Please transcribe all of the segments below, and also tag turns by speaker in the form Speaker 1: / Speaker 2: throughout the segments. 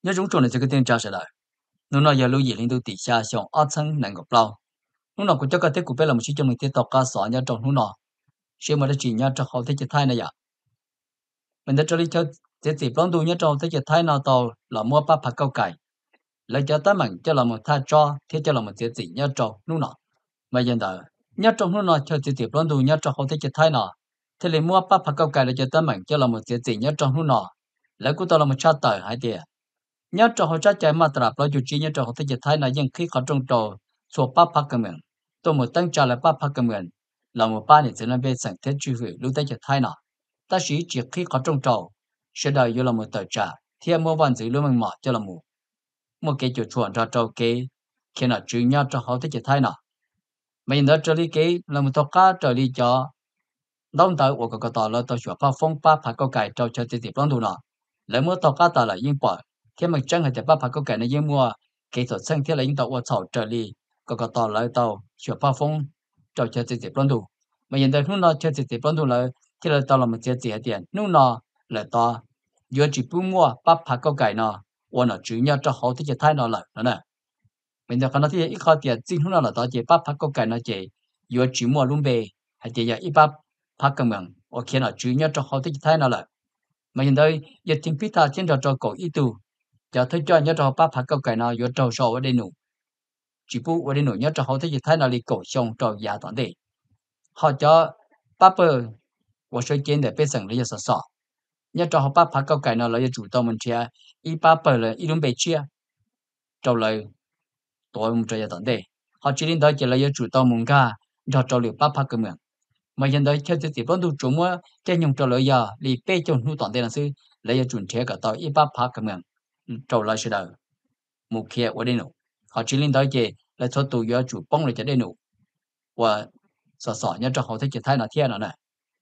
Speaker 1: nhớ chúng trộn này cái tiền trả sẽ lại nó nói giờ lưu gì lên đầu tỷ xa xong ở chân nặng gặp lâu nó nào cũng cho cái thế cũng biết là một chút cho mình tiếp tục cá sỏi nhớ trong nó nào xem mà nó chỉ nhớ trong hậu thế chỉ thay này vậy mình đã cho đi cho thế thì plon du nhớ trong thế chỉ thay nào tàu là mua ba phạt câu cày lấy cho tới mình cho là một thay cho thế cho là một thế gì nhớ trong nó nào mà hiện tại nhớ trong nó nào cho thế thì plon du nhớ trong hậu thế chỉ thay nào thế lấy mua ba phạt câu cày lấy cho tới mình cho là một thế gì nhớ trong nó nào lấy cũng tao là một cha tờ hay đi nhớ cho họ chắc chạy mà tập lo chỉ nhớ cho họ thấy thái là những khi họ trong trò số ba phát cái mình tôi một tăng trả lại ba phát cái mình là một ba年才能被省贴聚会留在thái nào ta chỉ khi họ trong trò sẽ đợi vô là một tờ trả thì mua văn字luôn mình mở cho là một cái chỗ chuẩn ra trò cái khi nào chỉ nhớ cho họ thấy thái nào mình đã trở đi cái là một tờ cá trở đi cho đông tới của cái tờ là tờ sửa ba phong ba phát cái cái trò cho tiếp long đồ nào lấy mua tờ cá tờ là yên bỏ thế mà chẳng hay để ba phải có cái này nhưng mua kỹ thuật sinh thế là những tàu ô tô trợ lý có tàu lại tàu sửa ba phong tàu chơi tiếp tiếp đủ mà hiện tại lúc nào chơi tiếp đủ là thế là tàu là một chơi tiền tiền lúc nào là tàu vừa chỉ bu mua ba phải có cái nào và nó chủ yếu cho họ thì thay nó lại nữa nè mình giờ còn nói thì ít khó tiền chính lúc nào là tàu chỉ ba phải có cái nó chỉ vừa chỉ mua luôn bề hay chỉ là ít ba phải cái mình và khi nào chủ yếu cho họ thì thay nó lại mà hiện tại giờ tìm pita trên trò cổ ít tu giờ thấy cho nhớ cho ba phát câu cái nào vừa trâu sầu ở đây nụ chỉ bu ở đây nụ nhớ cho họ thấy gì thái nào đi cổ xong trâu già toàn đi họ cho ba bơ và sợi trên để bên sừng lấy sợ sợ nhớ cho họ ba phát câu cái nào lấy chủ động mình chia y ba bơ là y đúng bề chia trâu lời tôi muốn chơi toàn đi họ chỉ đến đó chỉ lấy chủ động mình cả cho trâu liệu ba phát cái miệng mà hiện tại theo tiếp bọn tôi chúng á trên nhung trâu lời giờ đi bê cho nu toàn đi là sư lấy chuẩn chế cả tao y ba phát cái miệng trâu lời sẽ đời một kia ở đây nụ họ chỉ linh tới gì là cho tụi yo chủ bông lại cho đây nụ và sợ sợ nhớ cho họ thấy chỉ thay nó thiên nó này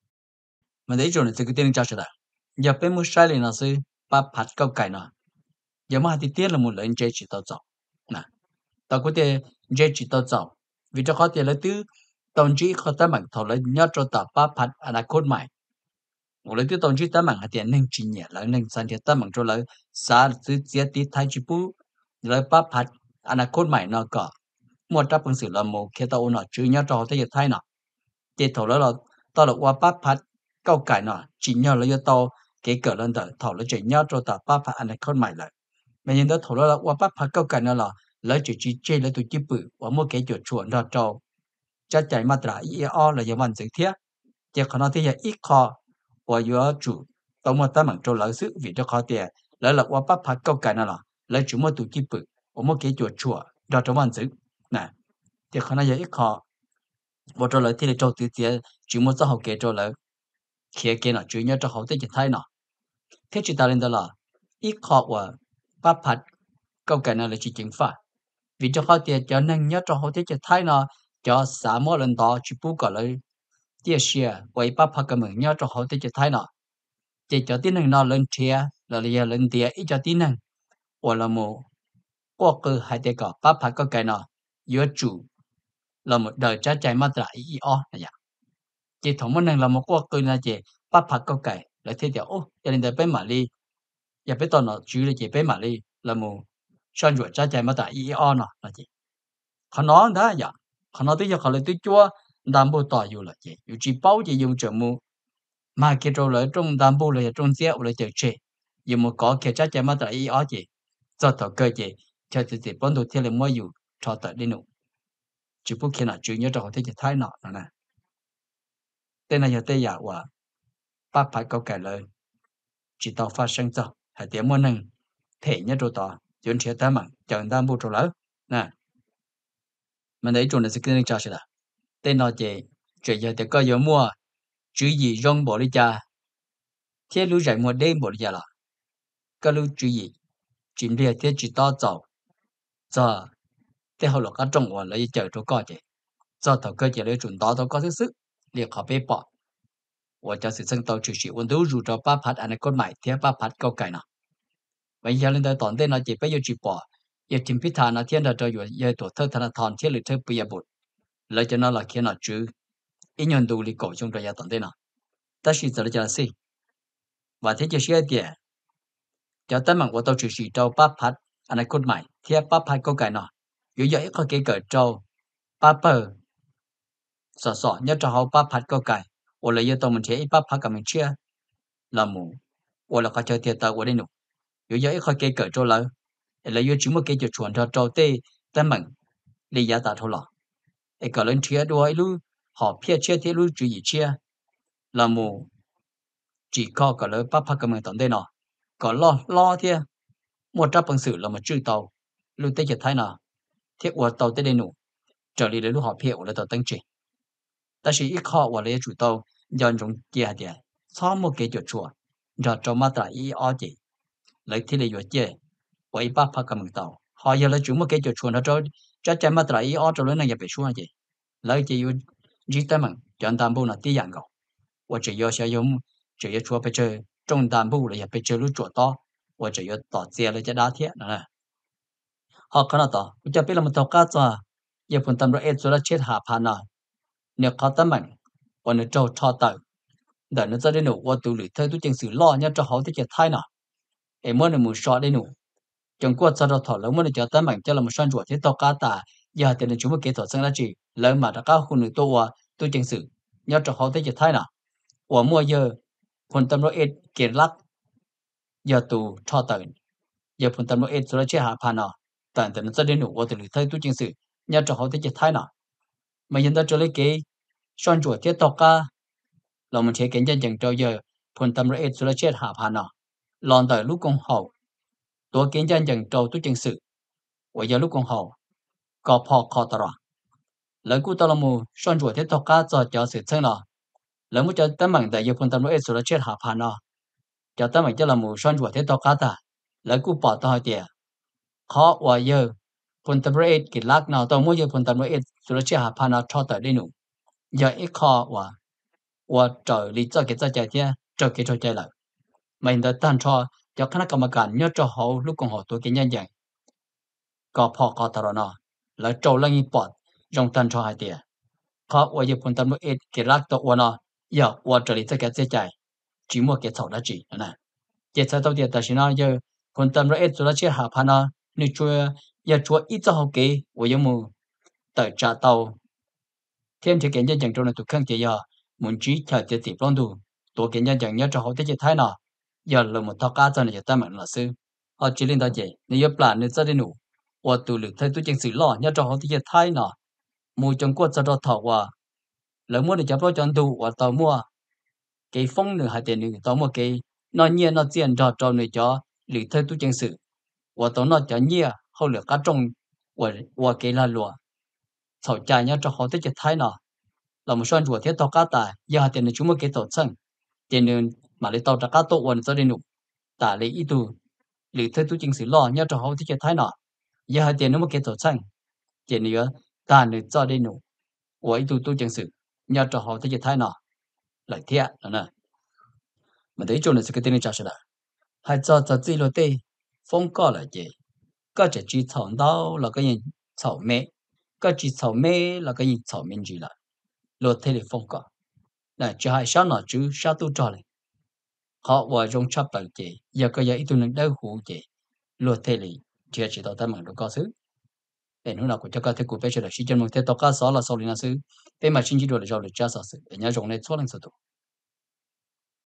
Speaker 1: mà đấy rồi thì cái tiền cho sẽ giờ bên mua sai liền là sư ba phát câu cải nó giờ mà thì tiền là một lần chơi chỉ tao chọn nè tao có thể chơi chỉ tao chọn vì cho họ tiền là từ tổng chí họ ta bằng thầu lấy nhớ cho tao ba phát anh cốt mày một lấy từ tổng chí ta bằng hạt tiền nên chỉ nhẹ là nên san thiệt ta bằng cho lấy xa từ chia tí thay chỉ bu lấy ba phát anh cốt mày nó có một trăm phần sự là một khi tao nó chữ nhớ cho thấy thay nó để thầu là tao là qua bắt phát câu cải nó chỉ nhớ là tao cái cỡ lên tới thầu là chỉ nhớ cho tao bắt phát anh con mày lại mà nhìn đó thầu là qua bắt phát câu cải nó là lấy chỉ chơi lấy tụi chip bự và một cái chỗ chuẩn ra cho chắc chắn mà trả IO là những vấn đề thiết chỉ còn nói thì ít khó và yếu chủ tao mà ta mang cho lỡ sức vì cho khó tiền lấy là qua bắt phát câu cải nó là lấy chủ một tụi chip bự và một cái chỗ chuẩn ra cho vấn đề nè thì khả năng ít khó bộ trò lại thì là trâu tự tiệt chỉ muốn cho học kế trò lại kia kia nó chủ yếu cho học tới chỉ thay nó thế chỉ ta lên đó là ít khó và bắt phát câu cái này là chỉ chính pháp vì cho họ tiệt cho nên nhớ cho học tới chỉ thay nó cho xã mỗi lần đó chỉ bù cả lại tiệt xia vậy bắt phát cái mình nhớ cho học tới chỉ thay nó chỉ cho tin năng nó lên chia là giờ lên tiệt ít cho tin năng hoặc là một qua cơ hai tiệt cả bắt phát cái nó giữa chủ là một đời trái chạy mà lại ý o này chị thống một là một quốc cười là chị bắt phát câu cải là thế tiểu ô gia đình bên Mã Li giờ bên tàu nó chú là chị bên Mã Li là một sản xuất trái chạy mà tại ý o nó là chị họ nói đó dạ họ nói tới giờ họ lại tới chua đam bô tỏiอยู่là chịอยู่chỉ bao chị dùng chợ mua mà cái trâu lại trong đam bô là trong xe là chợ chị dùng một có cái trái chạy mà tại ý o chị cho tàu cơ chị cho chị bọn tôi theo là muaอยู่cho tàu đi nụ chỉ bút khi nào chú nhớ cho họ thấy chị thái nọ nè tên này giờ tên giả và bác phải câu kể lời chỉ tao phát sinh cho hay tiếng muốn nâng thể nhất rồi tao chuyện chia tay mà chẳng ta mua rồi lớn nè mình thấy chuyện này sẽ kinh cho sẽ là tên nó chỉ giờ thì có giờ mua chú gì rong bỏ đi cha thế lưu dạy một đêm bỏ đi cha là cái lưu chú gì chuyện đi thế chỉ tao giàu giờ thế họ là cái trong họ lấy chờ cho coi chứ giờ thằng cơ chỉ lấy chuẩn tao có sức sức liền họ bế bỏ 我就是正到就是我都入咗八拍，安尼個買貼八拍個計呐。vậy giờ lên tới toàn tên nó chỉ bây giờ chỉ bỏ, giờ tìm biết thà nó thiên là cho giờ tổ thơ thà nó thòn thiên lịch thơ bây giờ bột, lấy cho nó là khi nó chữ, ít nhân đủ lịch cổ trong đó giờ toàn tên nó, ta chỉ giờ là gì, và thế chỉ xe tiền, cho tới mạng của tôi chỉ trâu bắp phát anh ấy cốt mày thiab bắp phát câu cái nọ dù vậy có cái cỡ trâu bắp bờ sọ nhớ cho họ bắp phát câu cái hoặc là giờ tôi mình thấy bắp phát cả mình chia là mù hoặc là có chơi thiệt tao của đây nụ dù vậy có cái cỡ trâu lớn là giờ chỉ một cái chỗ chuẩn cho trâu tê tới mạng đi giá tạ thôi lọ ấy cả lên chia đuôi lu họ phía chia thì lu chỉ gì chia là mù chỉ có cả lớn bắp phát cả mình tận đây nọ có lo thế một trăm bằng sự là một chữ tàu lu tê chỉ thấy nọ thiết của tàu tới đây nụ trở đi đến lúc họ phía là tàu tăng trị ta chỉ ít khó và lấy chủ tàu dọn trong kia đi sau một cái chỗ chùa rồi trong mắt lại ý ở gì lấy thì lấy chỗ chơi và ý bắp phát cả mình tàu họ giờ lấy chủ một cái chỗ chùa nó cho trái mắt lại ý ở trong lớn này bị xuống gì lấy chỉ yêu chỉ tới mình chọn tạm bộ là tí dạng gạo và chỉ yêu sử dụng chỉ yêu chùa phải chơi trong tạm bộ là phải chơi lúc chùa to và chỉ yêu tỏ xe lấy cho đá thiết nữa họ khá là tỏ cho biết là một tàu cá cho giờ phần tâm rồi rồi chết hạ phàn nào nếu có tấm mạnh và nếu trâu cho tàu để nó ra đến nụ và tụ lưỡi thay tụ chân sự lo nhá cho họ thì cái thay nào em muốn là một sọ đến nụ trong cuộc sau đó thọ lớn muốn cho tấm mạnh cho là một son ruột thế tàu cá ta giờ thì chúng mới kỹ thuật sang lá chỉ lớn mà đã có khu nữ tôi tụ chân sự nhá cho họ thì cái thay nào và mua giờ phần tâm rồi kiện lắc giờ tụ cho tàu giờ phần tâm rồi rồi chết hạ phàn nào tại nó ra đến nụ và tụ lưỡi thay tụ chân sự nhá cho họ thì cái thay nào mà hiện tại cho lấy cái son ruột thế tàu cá là mình sẽ kiến chân chẳng trâu giờ phần tâm rồi rồi chết hạ phàn nào lòn tới lúc công hậu tôi kiến chân chẳng trâu tôi chân sự và giờ lúc công hậu có phò khó tờ lời của tao là mù son ruột thế tàu cá cho sự chân nào lời muốn cho tấm bằng tại giờ phần tâm rồi rồi chết hạ phàn nào cho tấm bằng cho là mù son ruột thế tàu cá ta lời của bỏ tao hỏi tiền khó và giờ phần tâm rồi kỹ lắc nào tao muốn giờ phần tâm rồi chết hạ phàn nào cho tới đây nụ giờ ít khó và trời lý do cái cho chạy thế trời cái cho chạy lại mình đã tan cho khán giả mà nhớ cho họ lúc còn họ tuổi cái nhân dạng có phò có tao nó là trâu lăng y bọt trong tan cho hai tiền khó và giờ phần tâm ít cái lắc tao và nó giờ và trời lý do cái chạy chỉ một cái thầu đã chỉ nè cái thầu đầu tiên ta chỉ nói giờ phần tâm ít rồi chết hạ phàn nó nếu giờ chúa ít cho họ cái và giờ mù tới trả tàu thêm chỉ cái nhân dạng trong này tụi khang chỉ giờ muốn chỉ theo cái tiếp luôn đủ tôi cái nhân dạng nhớ cho họ thấy cái thái nào giờ là một thao cá cho này ta mạnh là sư họ chỉ lên đó vậy nếu plan nếu ra đến đủ và tụi lực thấy tụi chân sự lo nhớ cho họ thấy cái thái nào mua trong quất cho đó thọ và lỡ mua để chấp lo chọn đủ và tàu mua cái phong nữa hai tiền nữa tàu mua cái nó nhiên nó tiền cho này cho lực thấy tụi chân sự và tàu nó cho nhiên hậu lực cá trong và cái là lúa thầu chạy nhớ cho họ thấy cái thái nào là một số ruột thiết tàu cá ta giờ tiền này chúng mới cái tổ chân tiền nên mà lấy tàu trả cá tổ quần cho đến nụ ta lấy ít tu lấy thế tu chính sự lo nhớ cho họ thì cái thái nọ giờ tiền nó mới cái tổ chân tiền nữa ta nên cho đến nụ của ít tu chính sự nhớ cho họ thì cái thái nọ lại thiệt nè mà đấy chỗ này sẽ cái tiền trả sẽ hay cho gì rồi tê phong có là gì có chỉ thằng đâu là cái gì thảo mẹ có chỉ thảo mẹ là cái gì thảo mẹ gì là lột thế để phong có là chỉ hai sao nó chứ sao tu cho này họ vào trong chấp bằng chị giờ có giờ ít tu nên đau hủ chị lột thế này chỉ tao tâm bằng được có xứ để nó nào cũng cho các thứ của bây giờ là chỉ chân một thế tao cá sấu là sau này là xứ thế mà chính chỉ đồ là do được cha sợ sự để nhớ trong này thoát lên sự